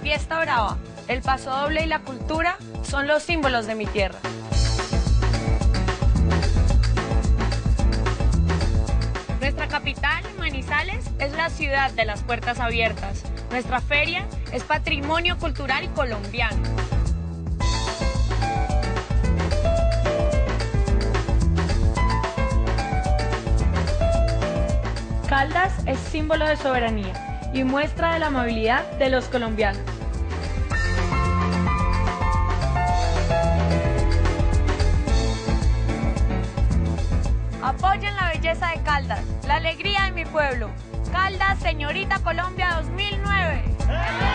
fiesta brava, el pasodoble y la cultura son los símbolos de mi tierra. Nuestra capital, Manizales, es la ciudad de las puertas abiertas. Nuestra feria es patrimonio cultural colombiano. Caldas es símbolo de soberanía y muestra de la amabilidad de los colombianos. Apoyen la belleza de Caldas, la alegría de mi pueblo. Caldas, señorita Colombia 2009.